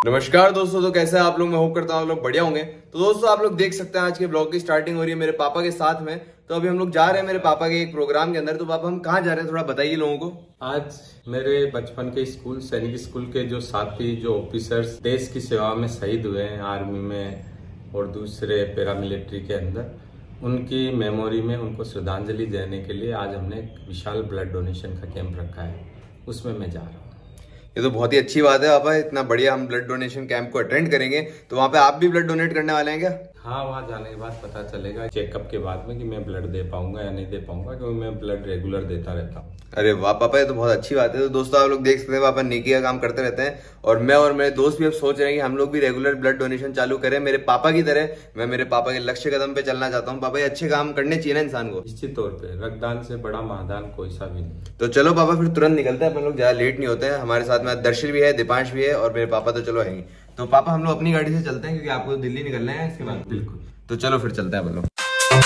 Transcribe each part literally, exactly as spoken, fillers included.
नमस्कार दोस्तों, तो कैसे हैं आप लोग। मैं होप करता हूँ आप लोग बढ़िया होंगे। तो दोस्तों आप लोग देख सकते हैं आज के ब्लॉग की स्टार्टिंग हो रही है मेरे पापा के साथ में। तो अभी हम लोग जा रहे हैं मेरे पापा के एक प्रोग्राम के अंदर। तो पापा हम कहाँ जा रहे हैं थोड़ा बताइए लोगों को। आज मेरे बचपन के स्कूल सैनिक स्कूल के जो साथी जो ऑफिसर्स देश की सेवा में शहीद हुए हैं आर्मी में और दूसरे पैरामिलिट्री के अंदर, उनकी मेमोरी में उनको श्रद्धांजलि देने के लिए आज हमने एक विशाल ब्लड डोनेशन का कैंप रखा है, उसमें मैं जा रहा हूँ। ये तो बहुत ही अच्छी बात है पापा, इतना बढ़िया हम ब्लड डोनेशन कैंप को अटेंड करेंगे। तो वहाँ पे आप भी ब्लड डोनेट करने वाले हैं क्या? हाँ, वहाँ जाने के बाद पता चलेगा चेकअप के बाद में कि मैं ब्लड दे पाऊंगा या नहीं दे पाऊंगा, क्योंकि मैं ब्लड रेगुलर देता रहता हूँ। अरे वाह पापा, ये तो बहुत अच्छी बात है। तो दोस्तों आप लोग देख सकते हैं पापा नेकी का काम करते रहते हैं, और मैं और मेरे दोस्त भी अब सोच रहे हैं कि हम लोग भी रेगुलर ब्लड डोनेशन चालू करें मेरे पापा की तरह। मैं मेरे पापा के लक्ष्य कदम पे चलना चाहता हूँ। पापा ये अच्छे काम करने चाहिए ना इंसान को। निश्चित तौर पे रक्तदान से बड़ा महादान कोई सा भी नहीं। तो चलो पापा फिर तुरंत निकलते हैं, अपन लोग ज्यादा लेट नहीं होते हैं। हमारे साथ में दर्शन भी है, दीपांश भी है और मेरे पापा तो चलो आएंगे। तो पापा हम लोग अपनी गाड़ी से चलते हैं क्योंकि आपको दिल्ली निकलना है इसके बाद। बिल्कुल, तो चलो फिर चलते हैं अपन लोग।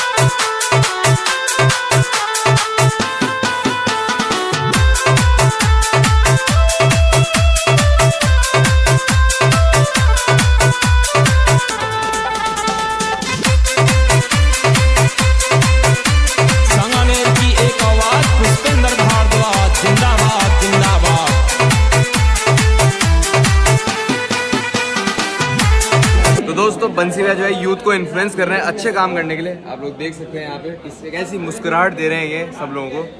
दोस्तों बंसी भैया जो है यूथ को इन्फ्लुएंस कर रहे हैं अच्छे काम करने के लिए। आप लोग देख सकते हैं यहाँ पे किससे कैसी मुस्कुराहट दे रहे हैं ये सब लोगों को।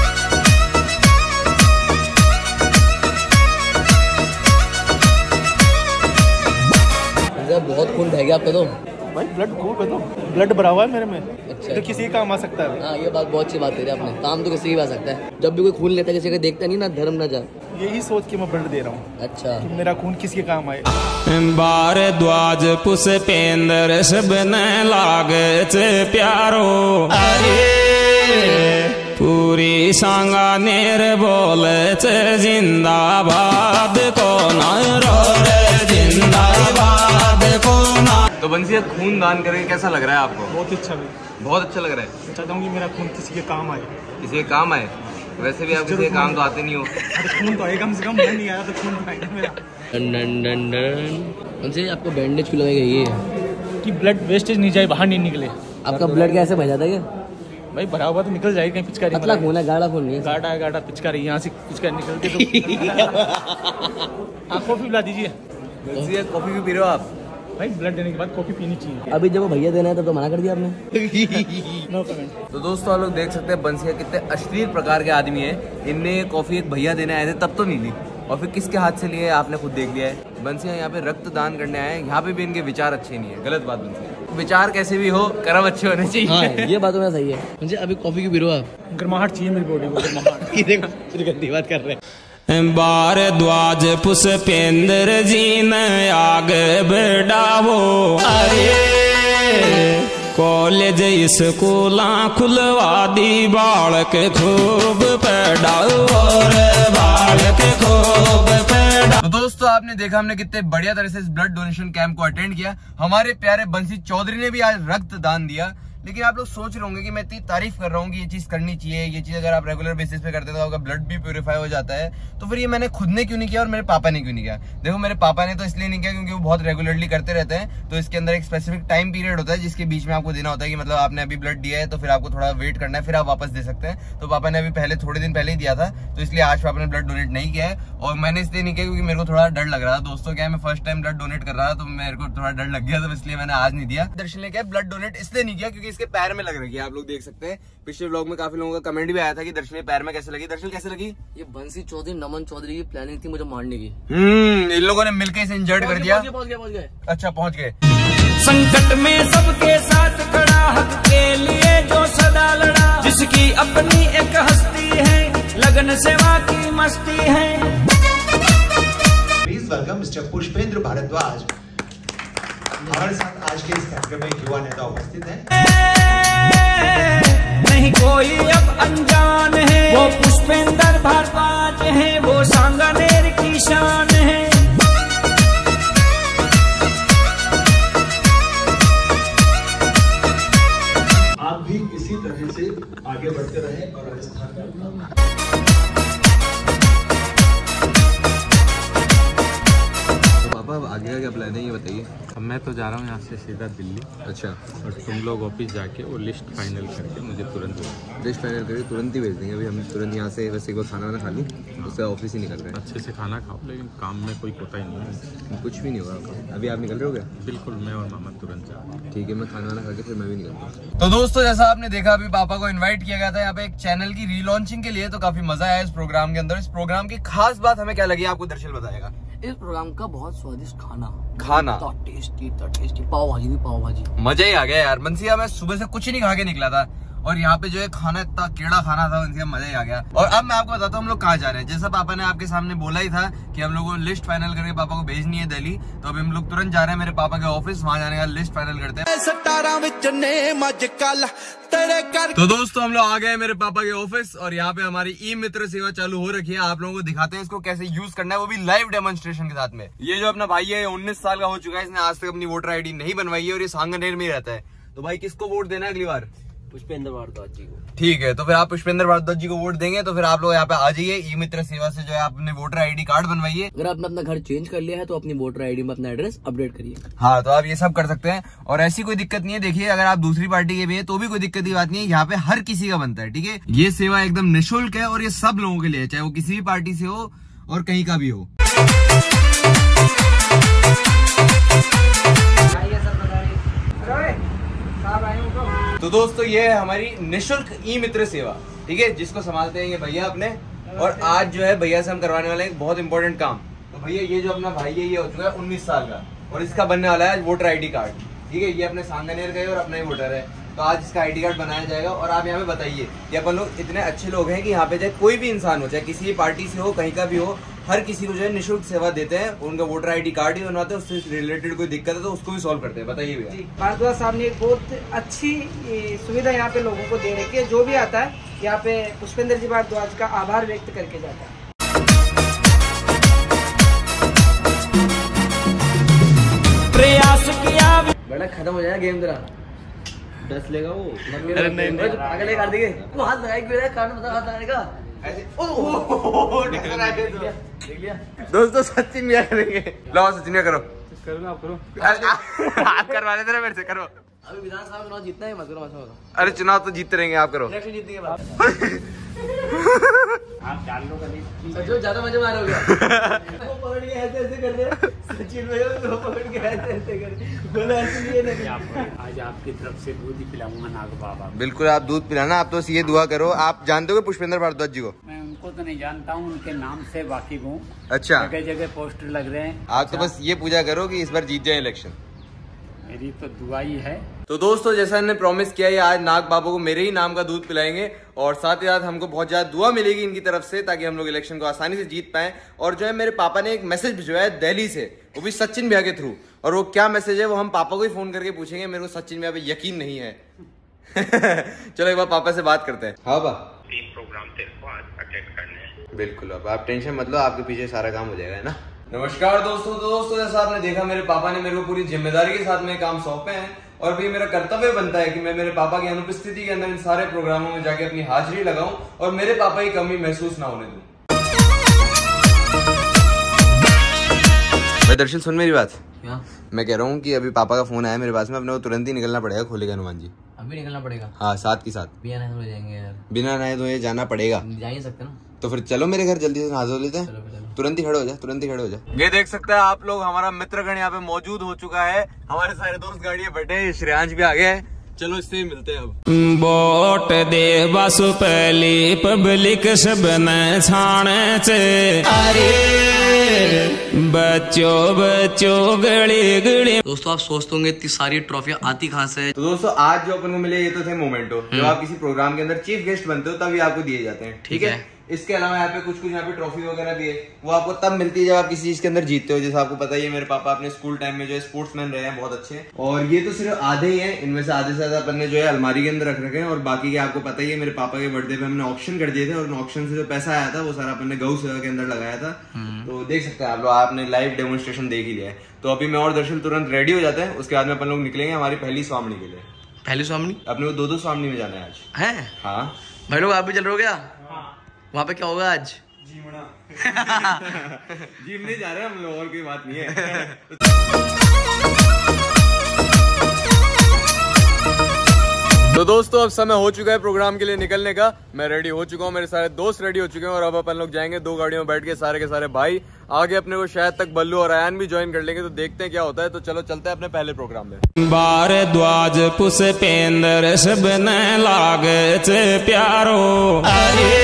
बहुत खून बह गया आपका तो भाई, ब्लड खून है तो ब्लड भरा हुआ है मेरे में। अच्छा, तो किसी काम आ सकता है। हाँ, ये बात बहुत अच्छी बात है आपने। काम तो किसी भी आ सकता है। जब भी कोई खून लेता है किसी का देखता नहीं ना, धर्म ना जा, यही सोच के मैं ब्लड दे रहा हूँ। अच्छा, कि मेरा खून किसी के काम आए। भारद्वाज पुष्पेंद्र सबन लागत प्यारो, पूरी सांगा नेर बोलत जिंदाबाद को रे जिंदाबाद को ना। तो बंसी खून दान करके कैसा लग रहा है आपको? बहुत अच्छा भी बहुत अच्छा लग रहा है। चाहता हूँ कि मेरा खून किसी के काम आए। किसी के काम आए? वैसे भी आप किसी के काम तो आते नहीं हो। खून तो आए कम से कम, मैं नहीं आया तो खून तो आएगा मेरा। Done done done done. उनसे आपको बैंडेज क्यों लगाई गई है? कि ब्लड वेस्टेज नहीं जाए, बाहर नहीं निकले। आपका ब्लड कैसे बह जाता है? भाई भरा हुआ तो निकल जाएगा, कहीं पिचकारी। पतला खून है, गाढ़ा खून नहीं है। गाढ़ा है, गाढ़ा पिचकारी यहाँ से पिचकारी निकलती तो। आप कॉफी पिला दीजिए। कॉफी भी पी रहे हो आप? भाई ब्लड देने के बाद कॉफी पीनी चाहिए। अभी जब वो भैया देना है तब तो मना कर दिया आपने। No comment. तो दोस्तों आप लोग देख सकते हैं बंसिया कितने अश्लील प्रकार के आदमी है। इनने कॉफी एक भैया देने आए थे तब तो नहीं ली, और फिर किसके हाथ से लिए आपने खुद देख लिया है। बंसिया यहाँ पे रक्तदान करने आए हैं, यहाँ पे भी इनके विचार अच्छे नहीं है। गलत बात बंसिया, विचार कैसे भी हो कर्म अच्छे होने चाहिए। हाँ, ये बात तो सही है। मुझे अभी कॉफी क्यों पी रहे हो आप? गर्माहट चाहिए मेरी बॉडी को, गर्माहट। देखो गंदी बात कर रहे हैं। भारद्वाज पुष्पेंद्र जी ने आगे बढ़ावो, कॉलेज स्कूल खुलवा दी, बालक खूब पढ़ाओ बालक खूब पढ़ाओ। तो दोस्तों आपने देखा हमने कितने बढ़िया तरह से इस ब्लड डोनेशन कैंप को अटेंड किया। हमारे प्यारे बंसी चौधरी ने भी आज रक्त दान दिया। लेकिन आप लोग सोच रहे होंगे कि मैं इतनी तारीफ कर रहा हूँ कि ये चीज करनी चाहिए, ये चीज अगर आप रेगुलर बेसिस पे करते तो आपका ब्लड भी प्यूरिफाई हो जाता है। तो फिर ये मैंने खुद ने क्यों नहीं किया और मेरे पापा ने क्यों नहीं किया? देखो मेरे पापा ने तो इसलिए नहीं किया क्योंकि वो बहुत रेगुलरली करते रहते हैं। तो इसके अंदर एक स्पेसिफिक टाइम पीरियड होता है जिसके बीच में आपको देना होता है कि मतलब आपने अभी ब्लड दिया है तो फिर आपको थोड़ा वेट करना है, फिर आप वापस दे सकते हैं। तो पापा ने अभी पहले थोड़े दिन पहले ही दिया था, तो इसलिए आज पापा ने ब्लड डोनेट नहीं किया है। और मैंने इसलिए नहीं किया क्योंकि मेरे को थोड़ा डर लग रहा था। दोस्तों क्या है, मैं फर्स्ट टाइम ब्लड डोनेट कर रहा था तो मेरे को थोड़ा डर लग गया, तो इसलिए मैंने आज नहीं दिया। दर्शन ने क्या ब्लड डोनेट इसलिए नहीं किया क्योंकि इसके पैर में लग रही है। आप लोग देख सकते हैं पिछले व्लॉग में काफी लोगों का कमेंट भी आया था कि दर्शन पैर में कैसे लगी। दर्शन कैसे लगी? ये बंसी चौधरी नमन चौधरी की प्लानिंग थी मुझे मारने की। हम्म इन लोगों ने मिलकर इसे इंजर्ड कर दिया। पहुंच गए, पहुंच गए। अच्छा पहुंच गए। संकट में सबके साथ खड़ा, हक के लिए जो सदा लड़ा, जिसकी अपनी एक हस्ती है, लगन सेवा की मस्ती है। Please welcome mister Pushpendra Bhardwaj. हमारे साथ आज के इस कार्यक्रम में युवा नेता उपस्थित हैं। नहीं कोई अब अनजान है, वो पुष्पेंद्र भारद्वाज है, वो सांगानेर की शान है। आप भी इसी तरह से आगे बढ़ते रहे और राजस्थान में पापा अब आगे का क्या प्लान है ये बताइए। अब मैं तो जा रहा हूँ यहाँ से सीधा दिल्ली। अच्छा, और तुम लोग ऑफिस जाके वो लिस्ट फाइनल करके मुझे तुरंत लिस्ट फाइनल करके तुरंत ही भेज देंगे। अभी हम तुरंत यहाँ से बस एक बार खाना वाना खा ली, उससे ऑफिस ही निकल रहे हैं। अच्छे से खाना खाओ, लेकिन काम में कोई कोता ही नहीं है। कुछ भी नहीं होगा। अभी आप निकल रहे हो क्या? बिल्कुल, मैं और मामा तुरंत जा रहे हैं। ठीक है, मैं खाना वाना खा के फिर मैं भी निकलता हूँ। तो दोस्तों जैसा आपने देखा अभी पापा को इन्वाइट किया गया था यहाँ पे एक चैनल की रीलॉन्चिंग के लिए, तो काफी मजा आया इस प्रोग्राम के अंदर। इस प्रोग्राम की खास बात हमें क्या लगी आपको दर्शल बताएगा। इस प्रोग्राम का बहुत स्वादिष्ट खाना खाना तो टेस्टी तो टेस्टी, पाव भाजी भी पाव भाजी, मजा ही आ गया यार। बंसिया मैं सुबह से कुछ नहीं खा के निकला था और यहाँ पे जो है खाना इतना कीड़ा खाना था, बंसिया मजा ही आ गया। और अब मैं आपको बताता हूँ हम लोग कहाँ जा रहे हैं। जैसा पापा ने आपके सामने बोला ही था कि हम लोग को लिस्ट फाइनल करके पापा को भेजनी है दिल्ली, तो अभी हम लोग तुरंत जा रहे हैं मेरे पापा के ऑफिस, वहाँ जाने का लिस्ट फाइनल करते हैं। तो दोस्तों हम लोग आ गए मेरे पापा के ऑफिस और यहाँ पे हमारी ई मित्र सेवा चालू हो रखी है। आप लोगों को दिखाते हैं इसको कैसे यूज करना है, वो भी लाइव डेमोन्स्ट्रेशन के साथ में। ये जो अपना भाई है उन्नीस साल का हो चुका है, इसने आज तक अपनी वोटर आईडी नहीं बनवाई है और ये सांगनेर में ही रहता है। तो भाई किसको वोट देना है अगली बार? पुष्पेंद्र भारद्वाज जी को। ठीक है, तो फिर आप पुष्पेंद्र भारद्वाज जी को वोट देंगे। तो फिर आप लोग यहाँ पे आ जाइए, ई मित्र सेवा से जो है आपने वोटर आईडी कार्ड बनवाइए। अगर आपने अपना घर चेंज कर लिया है तो अपनी वोटर आईडी में अपना एड्रेस अपडेट करिए। हाँ, तो आप ये सब कर सकते हैं और ऐसी कोई दिक्कत नहीं है। देखिए अगर आप दूसरी पार्टी के भी है तो भी कोई दिक्कत की बात नहीं है, यहाँ पे हर किसी का बनता है। ठीक है, ये सेवा एकदम निःशुल्क है और ये सब लोगों के लिए, चाहे वो किसी भी पार्टी से हो और कहीं का भी हो। तो दोस्तों ये है हमारी निःशुल्क ई मित्र सेवा, ठीक है, जिसको संभालते हैं ये भैया अपने। और आज जो है भैया से हम करवाने वाले हैं एक बहुत इंपॉर्टेंट काम। तो भैया ये जो अपना भाई है ये हो चुका है उन्नीस साल का और इसका बनने वाला है वोटर आईडी कार्ड। ठीक है, ये अपने सांगनेर का है और अपना ही वोटर है, तो आज इसका आईडी कार्ड बनाया जाएगा। और आप यहाँ पे बताइए कि अपन लोग इतने अच्छे लोग हैं कि यहाँ पे चाहे कोई भी इंसान हो, चाहे किसी भी पार्टी से हो, कहीं का भी हो, हर किसी को जो है निःशुल्क सेवा देते हैं। उनका वोटर आईडी कार्ड ही बनवाते हैं, उससे रिलेटेड कोई दिक्कत है तो उसको भी सॉल्व करते हैं। बताइए भैया। भारद्वाज साहब ने एक बहुत अच्छी सुविधा यहाँ पे लोगों को दे रखी है। जो भी आता है यहाँ पे पुष्पेंद्र जी भारद्वाज का आभार व्यक्त करके जाता है। प्रयास किया बेटा खत्म हो जाएगा गेम तेरा, दस लेगा वो। अरे नहीं नहीं अगले कर देंगे वो हाथ लगाएगी मेरा कार्ड बता हाथ लगाने का ऐसे। ओ देख लिया दोस्तों, सचिन क्या करेंगे? लो सचिन करो करो ना, आप करो। हाथ करवा लेते मेरे से, करो। अभी विधानसभा चुनाव जीतना है, मत करो मत। अरे चुनाव तो जीतते रहेंगे, आप करो। इलेक्शन जीतने के बाद आप जान लो कभी सच ज्यादा मजा मारोगे। वो पकड़ के ऐसे ऐसे कर दे सचिन भाई, वो पकड़ के ऐसे ऐसे कर बोला इसलिए नहीं। आज आपकी तरफ से दूध ही पिलाऊंगा नाग बाबा। बिल्कुल, आप दूध पिलाना। आप तो ये दुआ करो। आप जानते हो पुष्पेंद्र भारद्वाज जी को? मैं उनको तो नहीं जानता हूँ, उनके नाम से वाकिफ हूँ। अच्छा, जगह जगह पोस्टर लग रहे हैं। आप तो बस ये पूजा करो कि इस बार जीत जाए इलेक्शन। मेरी तो दुआ ही है। तो दोस्तों जैसा इन्होंने प्रॉमिस किया है, आज नाग बाबू को मेरे ही नाम का दूध पिलाएंगे और साथ ही साथ हमको बहुत ज्यादा दुआ मिलेगी इनकी तरफ से, ताकि हम लोग इलेक्शन को आसानी से जीत पाएं। और जो है मेरे पापा ने एक मैसेज भिजवाया है दिल्ली से, वो भी सचिन भैया के थ्रू। और वो क्या मैसेज है वो हम पापा को ही फोन करके पूछेंगे, मेरे को सचिन भैया पे यकीन नहीं है। चलो एक बार पापा से बात करते हैं। हाँ बा तीन प्रोग्राम तेरे को आज अटेंड करने हैं। बिल्कुल, अब आप टेंशन मत लो, आपके पीछे सारा काम हो जाएगा, है ना। नमस्कार दोस्तों। तो दोस्तों जैसा आपने देखा मेरे पापा ने मेरे को पूरी जिम्मेदारी के साथ में काम सौंपे हैं और भी मेरा कर्तव्य बनता है कि मैं मेरे पापा की अनुपस्थिति के अंदर इन सारे प्रोग्रामों में जाके अपनी हाजिरी लगाऊं और मेरे पापा की कमी महसूस ना होने दूं। भाई दर्शन सुन मेरी बात। क्या? मैं कह रहा हूँ कि अभी पापा का फोन आया मेरे पास में, अपने को तुरंत ही निकलना पड़ेगा, खोलेगा हनुमान जी। अभी निकलना पड़ेगा? हाँ, साथ के साथ। बिना नहाए हो जाएंगे यार। बिना नहाए धोए जाना पड़ेगा। जा ही सकते ना। तो फिर चलो मेरे घर जल्दी से नहा धो लेते हैं। तुरंत ही खड़े हो जा, तुरंत ही खड़े हो जा। ये देख सकते हैं आप लोग, हमारा मित्रगण यहाँ पे मौजूद हो चुका है। हमारे सारे दोस्त गाड़ी में बैठे हैं, श्रेयांश भी आ गया है। चलो इससे ही मिलते हैं अब। वोट दे बसु पहली पब्लिक सब न छाने से, अरे बच्चों बच्चों गड़ी गड़ी। दोस्तों आप सोचते होंगे इतनी सारी ट्रॉफियां आती कहाँ से? तो दोस्तों आज जो अपन को मिले ये तो थे मोमेंटो, जब आप किसी प्रोग्राम के अंदर चीफ गेस्ट बनते हो तभी आपको दिए जाते हैं। ठीक है, इसके अलावा यहाँ पे कुछ कुछ यहाँ पे ट्रॉफी वगैरह भी है, वो आपको तब मिलती है जब आप किसी चीज के अंदर जीतते हो। जैसे आपको पता ही है मेरे पापा अपने स्कूल टाइम में जो है स्पोर्ट्समैन रहे हैं, बहुत अच्छे। और ये तो सिर्फ आधे ही हैं, इनमें से आधे से ज्यादा अपन ने जो है अलमारी के अंदर रख रखे हैं। और बाकी के आपको पता ही है मेरे पापा के बर्थडे पे हमने ऑप्शन कर दिए थे और ऑप्शन से जो पैसा आया था वो सारा अपन ने गौ सेवा के अंदर लगाया था। तो देख सकते हैं आप लोग, आपने लाइव डेमोन्स्ट्रेशन देख ही लिया है। तो अभी मैं और दर्शन तुरंत रेडी हो जाते हैं, उसके बाद में अपन लोग निकलेंगे हमारी पहली स्वामनी के लिए। पहली स्वामनी? अपने को दो दो स्वामनी में जाना है आज। है? हाँ भाई लोग आप भी चल रहे हो क्या? वहाँ पे क्या होगा आज? जिम नहीं जा रहे हम लोग, और कोई बात नहीं है। तो दोस्तों अब समय हो चुका है प्रोग्राम के लिए निकलने का। मैं रेडी हो चुका हूँ, मेरे सारे दोस्त रेडी हो चुके हैं और अब अपन लोग जाएंगे दो गाड़ियों में बैठ के सारे के सारे भाई। आगे अपने को शायद तक बल्लू और अयान भी ज्वाइन कर लेंगे, तो देखते हैं क्या होता है। तो चलो चलते हैं अपने पहले प्रोग्राम में। भारद्वाज पुष्पेंद्र सब न लागत प्यारो, अरे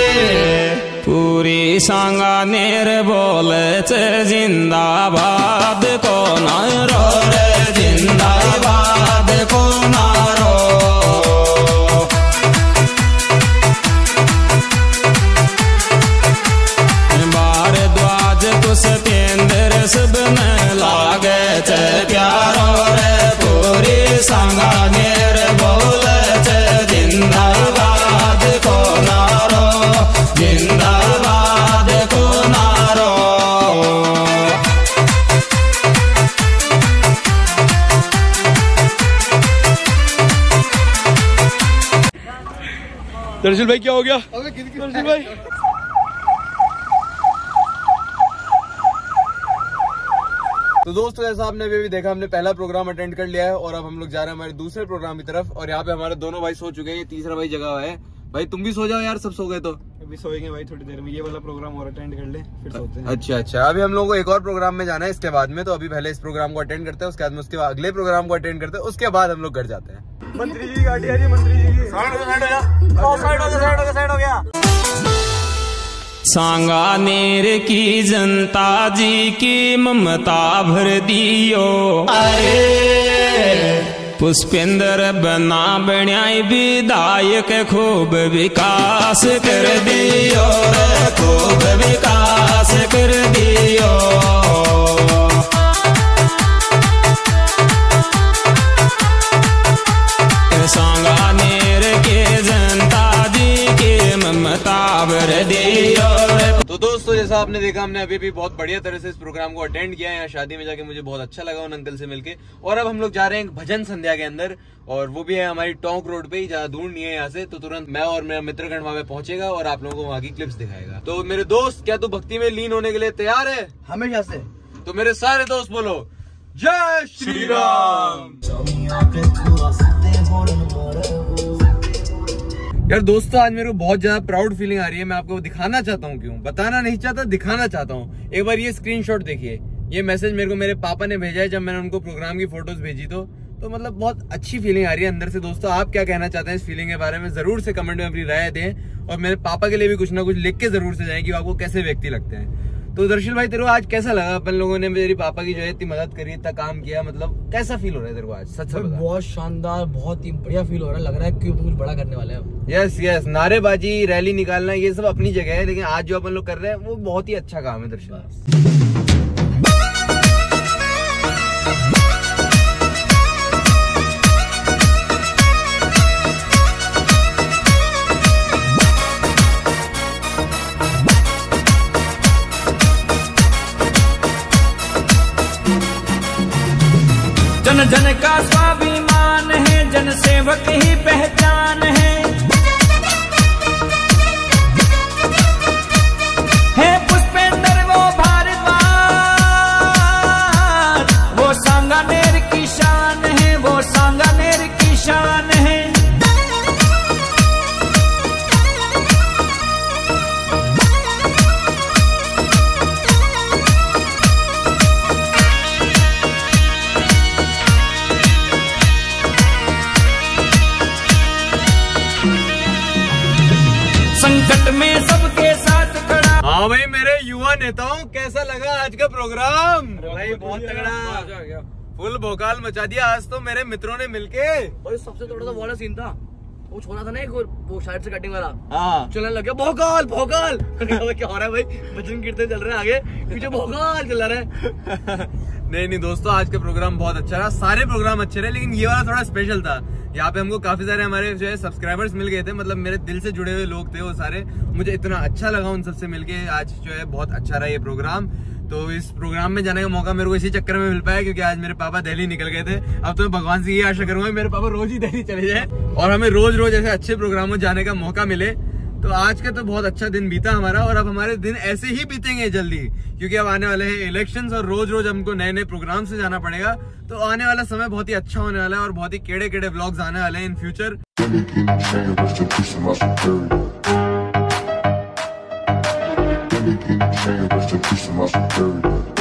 पूरी सांगा नेर बोलत जिंदाबाद को नारो रे, जिंदाबाद को नारो। भारद्वाज पुष्पेंद्र सब न लागत प्यारो रे, पूरी सांगा नेर बोलत जिंदाबाद को नारो, जिंदाबाद को नारो। दर्शन भाई क्या हो गया? दर्शन भाई तो दोस्तों जैसा आपने अभी भी देखा, हमने पहला प्रोग्राम अटेंड कर लिया है और अब हम लोग जा रहे हैं हमारे दूसरे प्रोग्राम की तरफ। और यहाँ पे हमारे दोनों भाई सो चुके हैं, ये तीसरा भाई जगह है। भाई तुम भी सो जाओ यार, सब सो गए तो। अभी सोएंगे भाई थोड़ी देर में, ये वाला प्रोग्राम और अटेंड कर ले फिर सोते हैं। अच्छा अच्छा, अभी हम लोगों को एक और प्रोग्राम में जाना है इसके बाद में, तो अभी पहले इस प्रोग्राम को अटेंड करते हैं, उसके बाद में उसके बाद अगले प्रोग्राम को अटेंड करते हैं, उसके बाद हम लोग घर जाते हैं। मंत्री जी की गाड़ी आ रही है, मंत्री जी की। साइड हो गया, साइड हो गया, साइड हो गया। सांगानेर की जनता जी की ममता भर दियो, अरे पुष्पेंद्र बना बनाई विधायक खूब विकास कर दियो रे, खूब विकास कर दियो। सांगानेर के जनता जी के ममता भर दियो। तो दोस्तों जैसा आपने देखा, हमने अभी भी बहुत बढ़िया तरह से इस प्रोग्राम को अटेंड किया है। यहाँ शादी में जाके मुझे बहुत अच्छा लगा उन अंकल से मिलके। और अब हम लोग जा रहे हैं भजन संध्या के अंदर, और वो भी है हमारी टोंक रोड पे ही, ज्यादा दूर नहीं है यहाँ से। तो तुरंत मैं और मेरा मित्रगण वहाँ पे पहुंचेगा और आप लोगों को वहाँ की क्लिप्स दिखाएगा। तो मेरे दोस्त, क्या तू भक्ति में लीन होने के लिए तैयार है? हमेशा से। तो मेरे सारे दोस्त बोलो जय श्री राम। यार दोस्तों आज मेरे को बहुत ज्यादा प्राउड फीलिंग आ रही है। मैं आपको दिखाना चाहता हूँ, क्यों बताना नहीं चाहता, दिखाना चाहता हूँ। एक बार ये स्क्रीनशॉट देखिए, ये मैसेज मेरे को मेरे पापा ने भेजा है जब मैंने उनको प्रोग्राम की फोटोज भेजी। तो तो मतलब बहुत अच्छी फीलिंग आ रही है अंदर से। दोस्तों आप क्या कहना चाहते हैं इस फीलिंग के बारे में, जरूर से कमेंट में अपनी राय दें, और मेरे पापा के लिए भी कुछ ना कुछ लिख के जरूर से जाएं कि आपको कैसे व्यक्ति लगते हैं। तो दर्शन भाई तेरे को आज कैसा लगा? अपन लोगों ने मेरे पापा की जो है इतनी मदद करी, इतना काम किया, मतलब कैसा फील हो रहा है तेरे को आज? सच बता। बहुत शानदार, बहुत ही बढ़िया फील हो रहा है। लग रहा है कि कुछ बड़ा करने वाले हैं। यस यस, नारेबाजी, रैली निकालना, ये सब अपनी जगह है, लेकिन आज जो अपन लोग कर रहे हैं वो बहुत ही अच्छा काम है दर्शन। जन जन का स्वाभिमान है, जन सेवक ही पहचान है। है पुष्पेंद्र वो भारद्वाज, वो सांगानेर की शान है, वो सांगानेर की शान है। संकट में सबके साथ खड़ा। हाँ भाई मेरे युवा नेताओं, कैसा लगा आज का प्रोग्राम? भाई बहुत तगड़ा, फुल भोकाल मचा दिया आज तो मेरे मित्रों ने मिलके। और सबसे थोड़ा सा वाला सीन था, वो छोड़ा था ना एक, वो साइड से कटिंग वाला, हाँ चलने लग गया भोकाल भोकाल। क्या हो रहा है भाई? भजन कीर्तन चल रहे हैं, आगे पीछे भोकाल चल रहा है। नहीं नहीं दोस्तों, आज का प्रोग्राम बहुत अच्छा रहा, सारे प्रोग्राम अच्छे रहे, लेकिन ये वाला थोड़ा स्पेशल था। यहाँ पे हमको काफी सारे हमारे जो है सब्सक्राइबर्स मिल गए थे, मतलब मेरे दिल से जुड़े हुए लोग थे वो सारे। मुझे इतना अच्छा लगा उन सबसे मिलके। आज जो है बहुत अच्छा रहा ये प्रोग्राम। तो इस प्रोग्राम में जाने का मौका मेरे को इसी चक्कर में मिल पाया, क्योंकि आज मेरे पापा दिल्ली निकल गए थे। अब तो मैं भगवान से ये आशा करूंगा मेरे पापा रोज ही दिल्ली चले जाए और हमें रोज रोज ऐसे अच्छे प्रोग्रामों जाने का मौका मिले। तो आज का तो बहुत अच्छा दिन बीता हमारा, और अब हमारे दिन ऐसे ही बीतेंगे जल्दी, क्योंकि अब आने वाले हैं इलेक्शंस और रोज रोज हमको नए नए प्रोग्राम से जाना पड़ेगा। तो आने वाला समय बहुत ही अच्छा होने वाला है और बहुत ही केड़े केड़े व्लॉग्स आने वाले हैं in future. Rest in peace to my superior.